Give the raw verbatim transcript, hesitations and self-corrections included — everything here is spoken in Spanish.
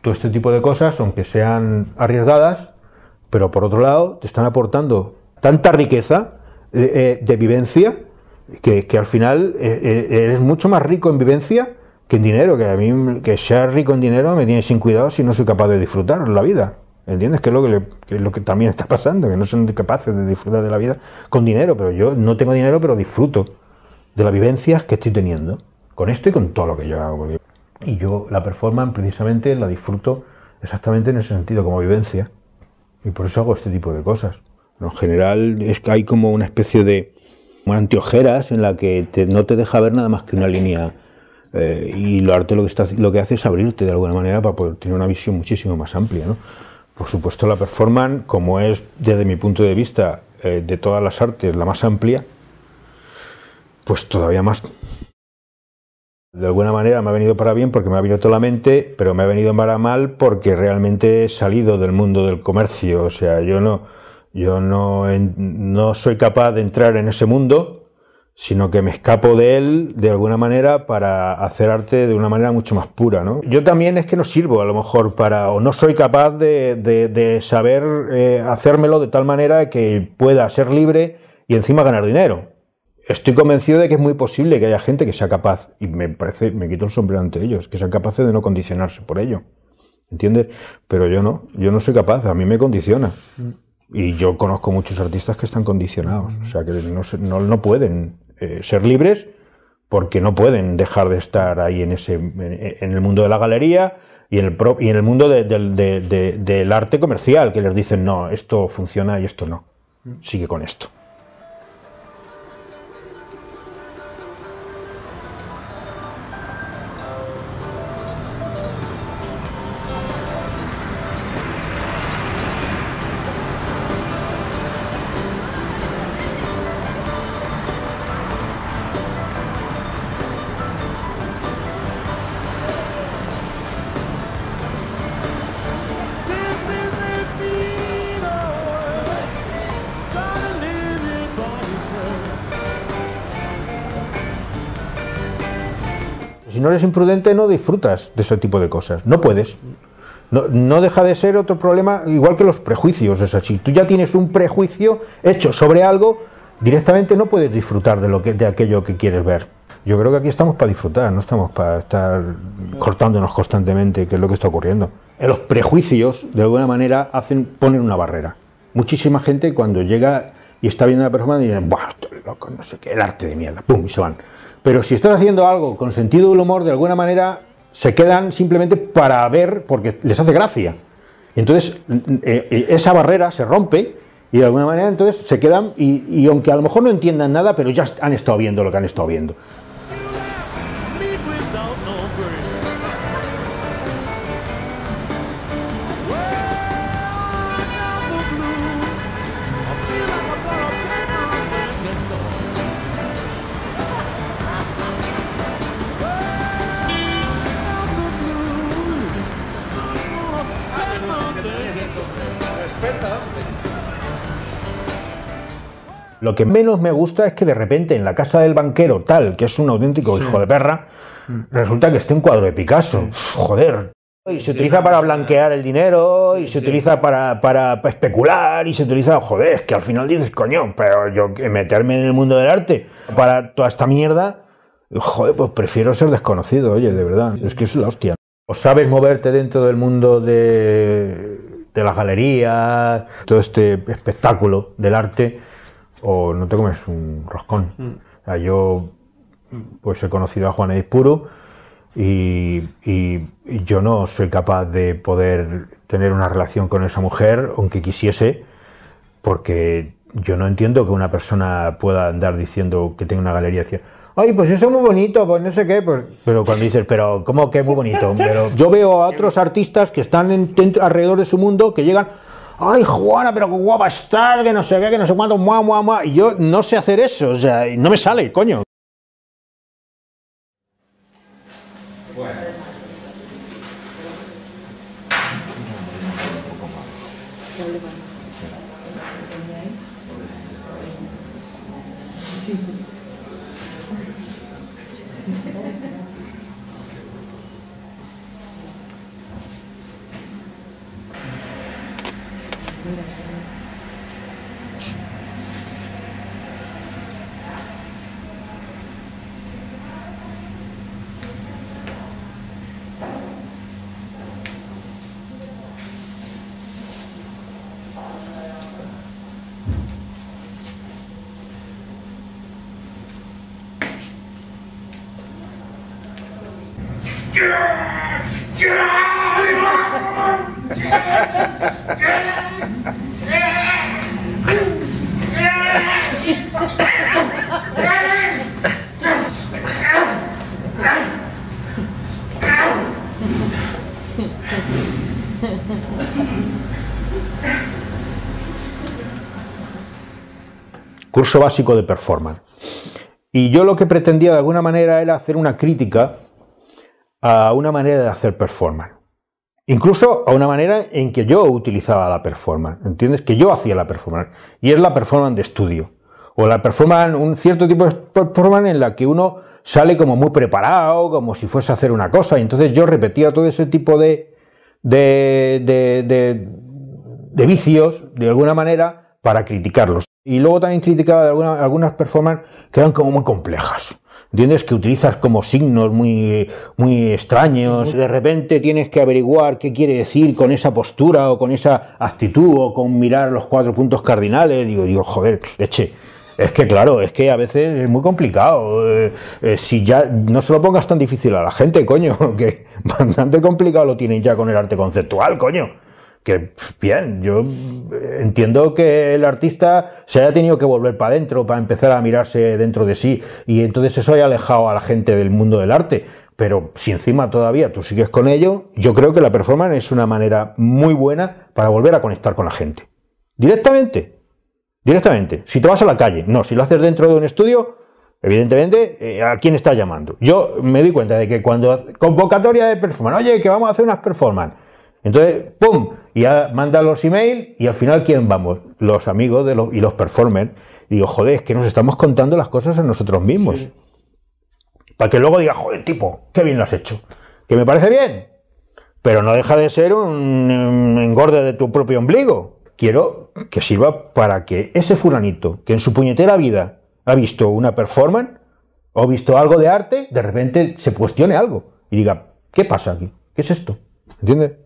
todo este tipo de cosas, aunque sean arriesgadas, pero por otro lado te están aportando tanta riqueza eh, eh, de vivencia que, que al final eh, eh, eres mucho más rico en vivencia que en dinero, que a mí que ser rico en dinero me tiene sin cuidado si no soy capaz de disfrutar la vida. ¿Entiendes? Que es, lo que, le, que es lo que también está pasando, que no son capaces de disfrutar de la vida con dinero, pero yo no tengo dinero, pero disfruto de las vivencias que estoy teniendo, con esto y con todo lo que yo hago. Y yo la performance precisamente la disfruto exactamente en ese sentido, como vivencia, y por eso hago este tipo de cosas. En general es que hay como una especie de anteojeras en la que te, no te deja ver nada más que una línea, eh, y lo arte lo que, está, lo que hace es abrirte de alguna manera para poder tener una visión muchísimo más amplia, ¿no? Por supuesto la performance, como es desde mi punto de vista eh, de todas las artes la más amplia, pues todavía más. De alguna manera me ha venido para bien porque me ha abierto la mente, pero me ha venido para mal porque realmente he salido del mundo del comercio. O sea, yo no, yo no, no soy capaz de entrar en ese mundo, sino que me escapo de él de alguna manera para hacer arte de una manera mucho más pura, ¿no? Yo también es que no sirvo a lo mejor para, o no soy capaz de, de, de saber eh, hacérmelo de tal manera que pueda ser libre y encima ganar dinero. Estoy convencido de que es muy posible que haya gente que sea capaz, y me parece, me quito el sombrero ante ellos, que sean capaces de no condicionarse por ello, ¿entiendes? Pero yo no, yo no soy capaz, a mí me condiciona. Y yo conozco muchos artistas que están condicionados, o sea, que no, no, no pueden eh, ser libres porque no pueden dejar de estar ahí en, ese, en, en el mundo de la galería y en el, pro, y en el mundo de, de, de, de, del arte comercial, que les dicen, no, esto funciona y esto no, sigue con esto. Si no eres imprudente no disfrutas de ese tipo de cosas, no puedes. No, no deja de ser otro problema, igual que los prejuicios, es así. Tú ya tienes un prejuicio hecho sobre algo, directamente no puedes disfrutar de, lo que, de aquello que quieres ver. Yo creo que aquí estamos para disfrutar, no estamos para estar cortándonos constantemente, que es lo que está ocurriendo. Los prejuicios, de alguna manera, hacen, ponen una barrera. Muchísima gente cuando llega y está viendo a la persona y dice, ¡buah, estoy loco, no sé qué, el arte de mierda! ¡Pum! Y se van. Pero si estás haciendo algo con sentido del humor, de alguna manera se quedan simplemente para ver porque les hace gracia. Y entonces eh, esa barrera se rompe y de alguna manera entonces se quedan y, y aunque a lo mejor no entiendan nada, pero ya han estado viendo lo que han estado viendo. Lo que menos me gusta es que de repente en la casa del banquero tal, que es un auténtico sí. hijo de perra, resulta que esté un cuadro de Picasso. Sí. Joder. Y se utiliza para blanquear el dinero, sí, y se sí. utiliza para, para, para especular, y se utiliza, joder, es que al final dices, coño, pero yo meterme en el mundo del arte para toda esta mierda, joder, pues prefiero ser desconocido, oye, de verdad, es que es la hostia. O sabes moverte dentro del mundo de, de las galerías, todo este espectáculo del arte, o no te comes un roscón. Mm. O sea, yo pues he conocido a Juana Izpuru y, y, y yo no soy capaz de poder tener una relación con esa mujer, aunque quisiese, porque yo no entiendo que una persona pueda andar diciendo que tiene una galería y decir, ay, pues eso es muy bonito, pues no sé qué, pues, pero cuando dices, pero ¿cómo que es muy bonito? Pero yo veo a otros artistas que están en, en, alrededor de su mundo, que llegan, ay, Juana, pero qué guapa estar, que no sé qué, que no sé cuánto, mua, mua, mua. Y yo no sé hacer eso, o sea, no me sale, coño. Bueno. Curso básico de performance. Y yo lo que pretendía de alguna manera era hacer una crítica a una manera de hacer performance. Incluso a una manera en que yo utilizaba la performance, ¿entiendes? Que yo hacía la performance. Y es la performance de estudio. O la performance, un cierto tipo de performance en la que uno sale como muy preparado, como si fuese a hacer una cosa. Y entonces yo repetía todo ese tipo de, de, de, de, de vicios, de alguna manera, para criticarlos. Y luego también criticaba de alguna, algunas performances que eran como muy complejas. ¿Entiendes? Que utilizas como signos muy, muy extraños. De repente tienes que averiguar qué quiere decir con esa postura o con esa actitud o con mirar los cuatro puntos cardinales. Digo, digo, joder, leche. Es que claro, es que a veces es muy complicado. Eh, eh, si ya no se lo pongas tan difícil a la gente, coño, que bastante complicado lo tienen ya con el arte conceptual, coño. Que bien, yo entiendo que el artista se haya tenido que volver para adentro para empezar a mirarse dentro de sí y entonces eso haya alejado a la gente del mundo del arte, pero si encima todavía tú sigues con ello, yo creo que la performance es una manera muy buena para volver a conectar con la gente. Directamente, directamente. Si te vas a la calle, no, si lo haces dentro de un estudio, evidentemente, eh, ¿a quién estás llamando? Yo me doy cuenta de que cuando convocatoria de performance, oye, que vamos a hacer unas performance. Entonces, ¡pum! Ya manda los emails y al final, ¿quién vamos? Los amigos de los, y los performers. Y digo, joder, es que nos estamos contando las cosas a nosotros mismos. Sí. Para que luego diga, joder, tipo, qué bien lo has hecho. Que me parece bien, pero no deja de ser un, un engorde de tu propio ombligo. Quiero que sirva para que ese fulanito, que en su puñetera vida ha visto una performance o visto algo de arte, de repente se cuestione algo y diga, ¿qué pasa aquí? ¿Qué es esto? ¿Entiendes?